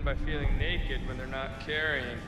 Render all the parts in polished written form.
by feeling naked when they're not carrying.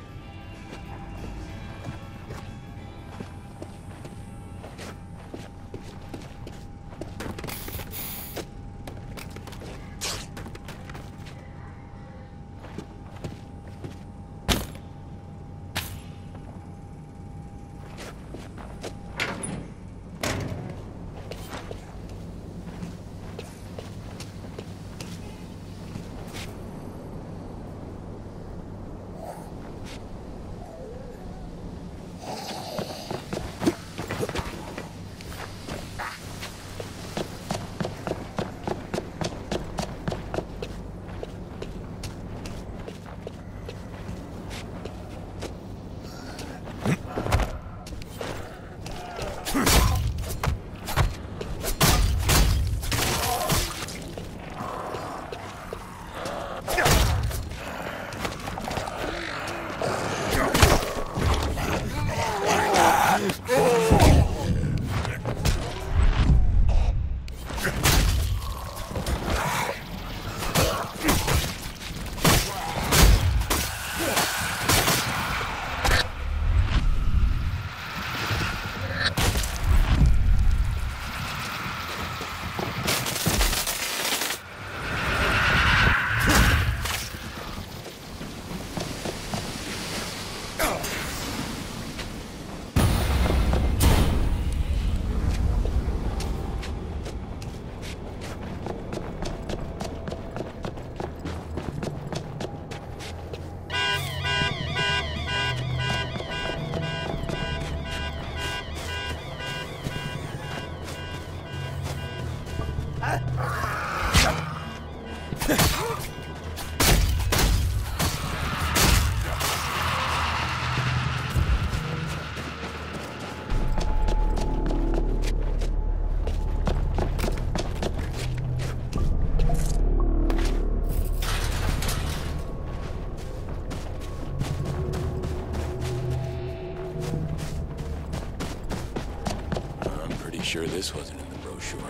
Sure this wasn't in the brochure.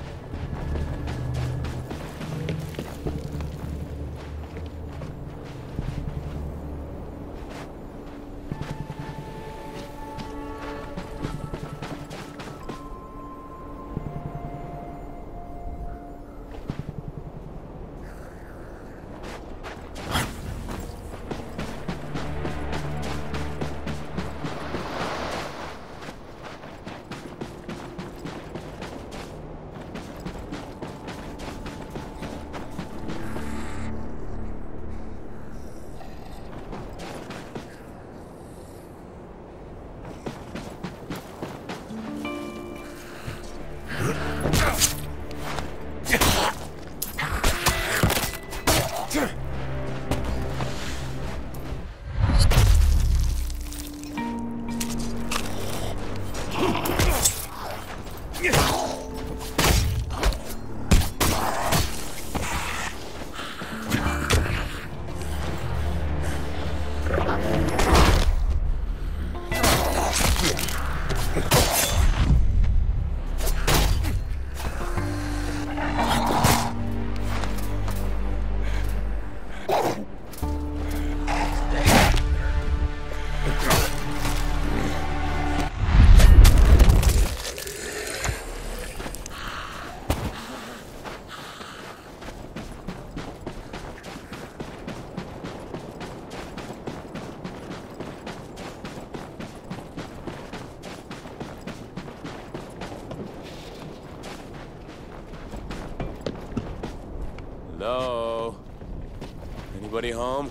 Hello? Anybody home?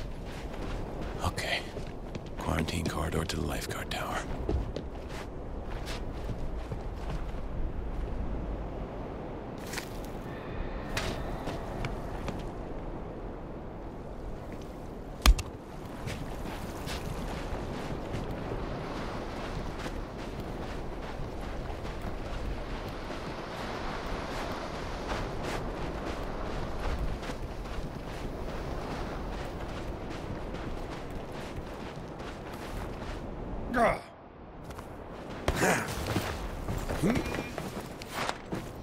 Okay. Quarantine corridor to the lifeguard tower.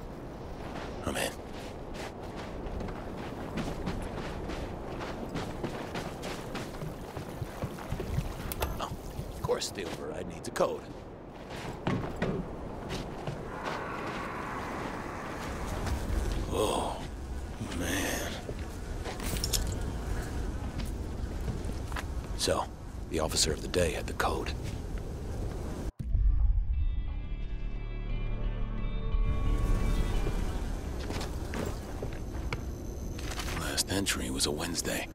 I'm in. course, the override needs a code. Oh, man. So, the officer of the day had the code. Last entry was a Wednesday.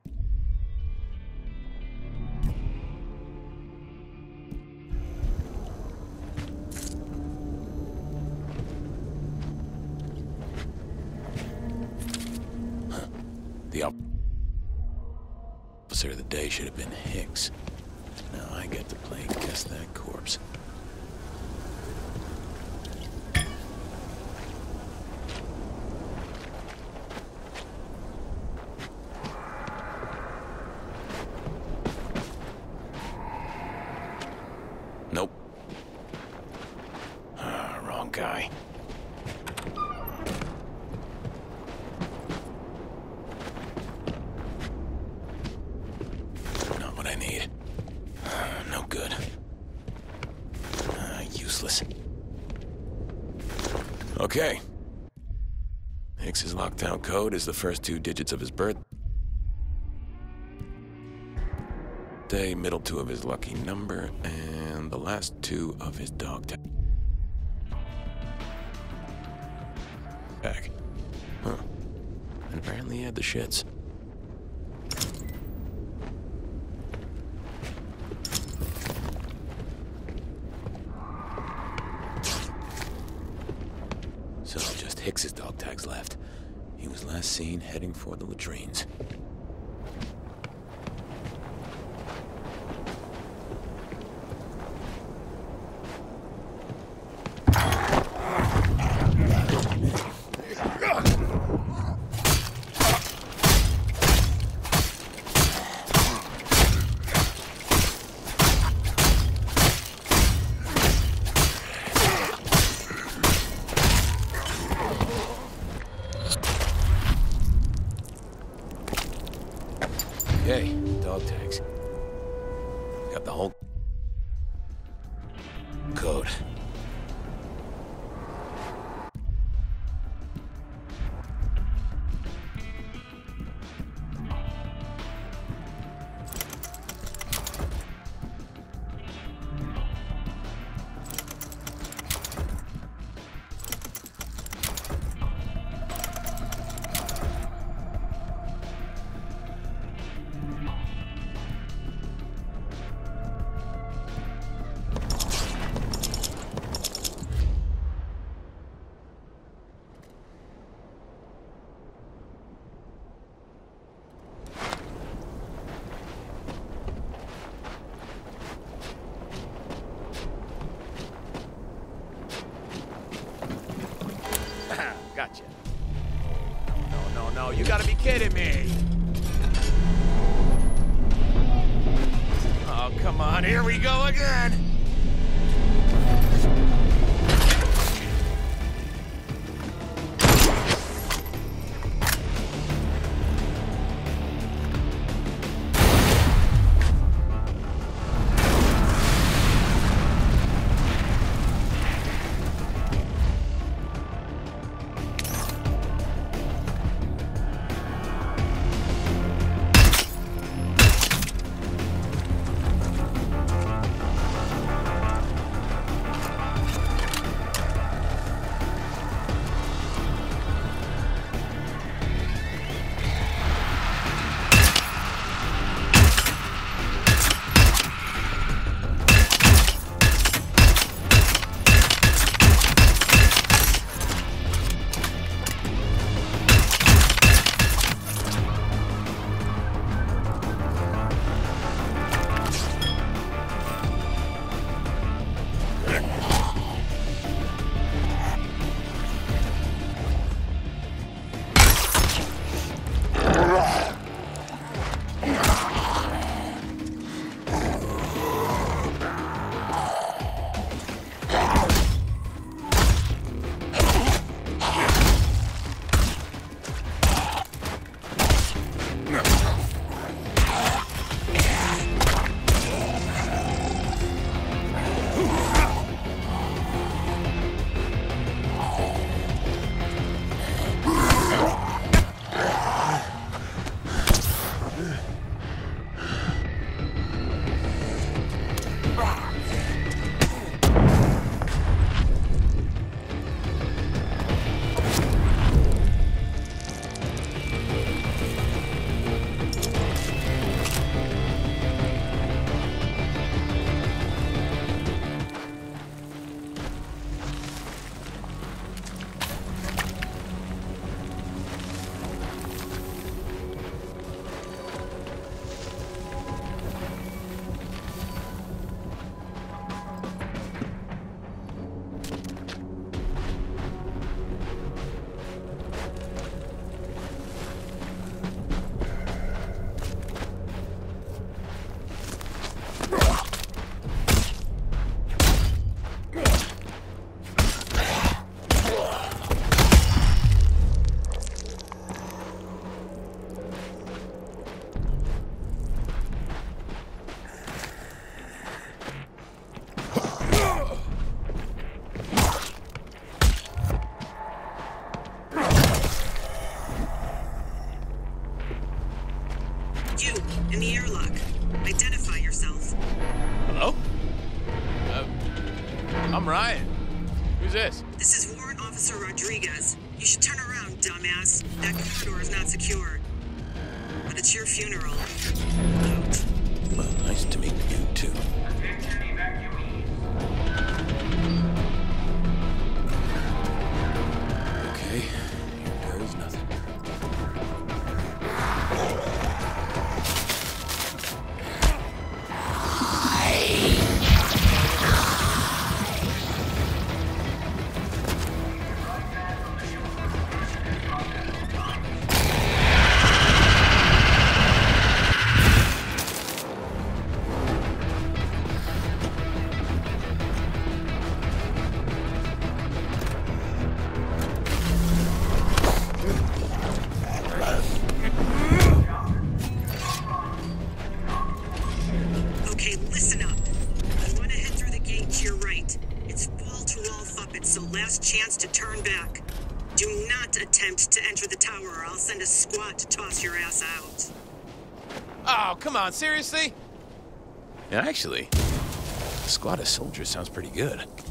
The officer of the day should have been Hicks. Now I get to play Guess That Corpse. Nope. Wrong guy. Not what I need. No good. Useless. Okay. Hicks's lockdown code is the first 2 digits of his birthday, middle 2 of his lucky number, and the last 2 of his dog tag. Huh. And apparently he had the shits. So just Hicks's dog tags left. He was last seen heading for the latrines. Okay, dog tags. Got the whole code. Gotcha. No, you gotta be kidding me! Oh, come on, here we go again! You, in the airlock. Identify yourself. Hello? I'm Ryan. Who's this? This is Warrant Officer Rodriguez. You should turn around, dumbass. That corridor is not secure. But it's your funeral. Out. Well, nice to meet you, too. Okay, here goes nothing. Okay, listen up. You want to head through the gate to your right. It's wall-to-wall Fuppets, so last chance to turn back. Do not attempt to enter the tower or I'll send a squad to toss your ass out. Oh, come on, seriously? Yeah, actually, a squad of soldiers sounds pretty good.